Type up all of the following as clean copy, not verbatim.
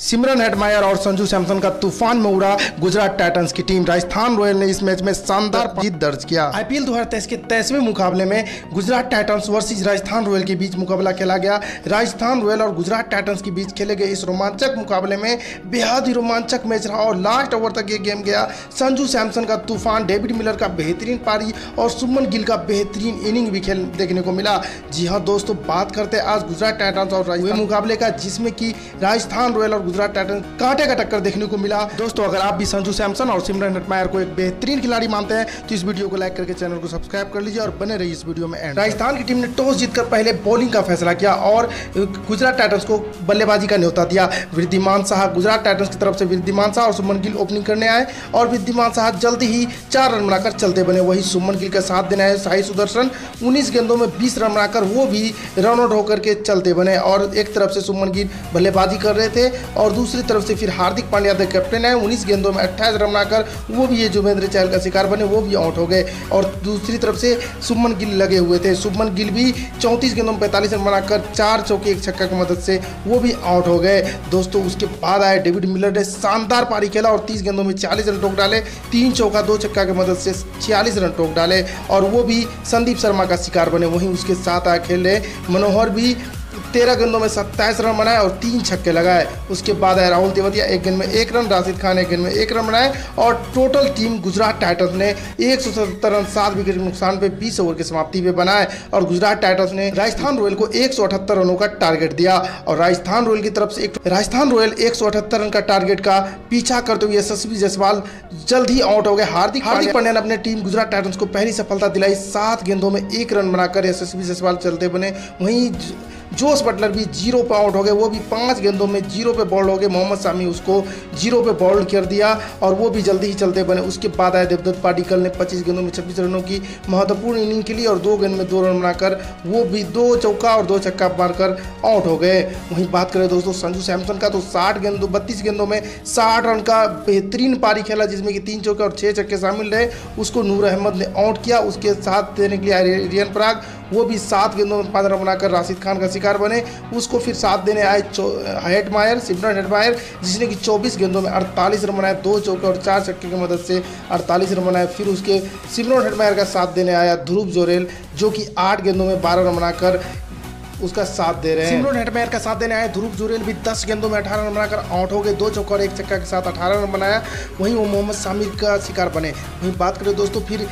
सिमरन Hetmyer और संजू सैमसन का तूफान में उड़ा गुजरात टाइटंस की टीम। राजस्थान रॉयल ने इस मैच में शानदार जीत दर्ज किया। आईपीएल 2023 के 23वें मुकाबले में Gujarat Titans versus Rajasthan Royal के बीच मुकाबला खेला गया। राजस्थान रॉयल और गुजरात टाइटंस के बीच खेले गए इस रोमांचक मुकाबले में बेहद ही रोमांचक मैच रहा और लास्ट ओवर तक ये गेम गया। संजू सैमसन का तूफान, डेविड मिलर का बेहतरीन पारी और शुभमन गिल का बेहतरीन इनिंग भी खेल देखने को मिला। जी हाँ दोस्तों, बात करते हैं आज गुजरात टाइटंस और राजस्थान मुकाबले का, जिसमें कि राजस्थान रॉयल और गुजरात टाइटंस कांटे का टक्कर देखने को मिला। दोस्तों, अगर आप भी संजू सैमसन और सिमरन हेटमायर को एक बेहतरीन खिलाड़ी मानते हैं तो इस वीडियो को लाइक करके चैनल को सब्सक्राइब कर लीजिए और बने रहिए इस वीडियो में एंड। राजस्थान की टीम ने टॉस जीतकर पहले बॉलिंग का फैसला किया और गुजरात टाइटंस को बल्लेबाजी का न्योता दिया। वृद्धिमान शाह, गुजरात टाइटंस की तरफ से वृद्धिमान शाह और शुभमन गिल ओपनिंग करने आए और वृद्धिमान शाह जल्दी ही 4 रन बनाकर चलते बने। वही शुभमन गिल का साथ देने आए साई सुदर्शन, 19 गेंदों में 20 रन बनाकर वो भी रन आउट होकर के चलते बने। और एक तरफ से शुभमन गिल बल्लेबाजी कर रहे थे और दूसरी तरफ से फिर हार्दिक पांड्या द कैप्टन है, 19 गेंदों में 28 रन बनाकर वो भी ये युजवेंद्र चहल का शिकार बने, वो भी आउट हो गए। और दूसरी तरफ से शुभमन गिल लगे हुए थे। शुभमन गिल भी 34 गेंदों में 45 रन बनाकर 4 चौके 1 छक्का की मदद से वो भी आउट हो गए। दोस्तों, उसके बाद आए डेविड मिलर ने शानदार पारी खेला और 30 गेंदों में 40 रन ठोक डाले, 3 चौका 2 छक्का की मदद से 46 रन ठोक डाले और वो भी संदीप शर्मा का शिकार बने। वहीं उसके साथ आए खेल रहे मनोहर भी 13 गेंदों में 27 रन बनाए और 3 छक्के लगाए। उसके बाद आए राहुल तेवतिया, 1 गेंद में 1 रन, राशिद खान 1 गेंद में 1 रन बनाए और टोटल टीम गुजरात टाइटंस ने 177 रन 7 विकेट के नुकसान पे 20 ओवर की समाप्ति पे बनाए और गुजरात टाइटंस ने राजस्थान रॉयल को 178 रनों का टारगेट दिया और राजस्थान रॉयल की तरफ से राजस्थान रॉयल 178 रन का टारगेट का पीछा करते हुए यशस्वी जायसवाल जल्द ही आउट हो गए। हार्दिक पांड्या ने अपने टीम गुजरात टाइटंस को पहली सफलता दिलाई, 7 गेंदों में 1 रन बनाकर यशस्वी जायसवाल चलते बने। वहीं जोस बटलर भी 0 पे आउट हो गए, वो भी 5 गेंदों में 0 पे बॉल्ड हो गए। मोहम्मद शामी उसको 0 पे बॉल्ड कर दिया और वो भी जल्दी ही चलते बने। उसके बाद आए देवदत्त पाडिक्कल ने 25 गेंदों में 26 रनों की महत्वपूर्ण इनिंग खेली और 2 गेंद में 2 रन बनाकर वो भी 2 चौका और 2 छक्का मारकर आउट हो गए। वहीं बात करें दोस्तों संजू सैमसन का, तो 32 गेंदों में 60 रन का बेहतरीन पारी खेला, जिसमें कि 3 चौके और 6 छक्के शामिल रहे। उसको नूर अहमद ने आउट किया। उसके साथ देने के लिए आए रियान पराग, वो भी 7 गेंदों में 5 रन बनाकर राशिद खान का शिकार बने। उसको फिर साथ देने आए हेटमायर, सिमरन हेटमायर, जिसने कि 24 गेंदों में 48 रन बनाए, 2 चौके और 4 छक्के की मदद से 48 रन बनाए। फिर उसके सिमरन हेटमायर का साथ देने आया ध्रुव जोरेल, जो कि 8 गेंदों में 12 रन बनाकर उसका साथ दे रहे हैं। सिमरन हेटमायर का साथ देने आए ध्रुव जोरेल भी 10 गेंदों में 18 रन बनाकर आउट हो गए, 2 चौका और 1 छक्का के साथ 18 रन बनाया। वहीं वो मोहम्मद शामिर का शिकार बने। वहीं बात करें दोस्तों, फिर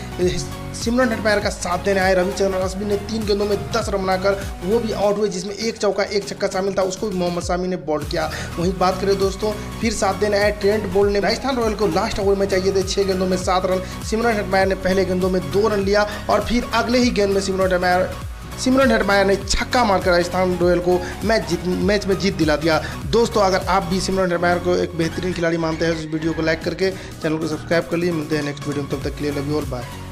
सिमरन हेटमायर का साथ देने आए रविचंद्रन अश्विन ने 3 गेंदों में 10 रन बनाकर वो भी आउट हुए, जिसमें 1 चौका 1 छक्का शामिल था, उसको भी मोहम्मद शामी ने बॉल्ड किया। वहीं बात करें दोस्तों, फिर साथ देने आए ट्रेंट बोल्ट ने। राजस्थान रॉयल को लास्ट ओवर में चाहिए थे 6 गेंदों में 7 रन। सिमरन हेटमायर ने पहले गेंदों में 2 रन लिया और फिर अगले ही गेंद में सिमरन हेटमायर ने छक्का मारकर राजस्थान रॉयल को मैच में जीत दिला दिया। दोस्तों, अगर आप भी सिमरन हेटमायर को एक बेहतरीन खिलाड़ी मानते हैं तो इस वीडियो को लाइक करके चैनल को सब्सक्राइब कर लीजिए। मिलते हैं नेक्स्ट वीडियो में, तब तक के लिए लव यू ऑल, बाय।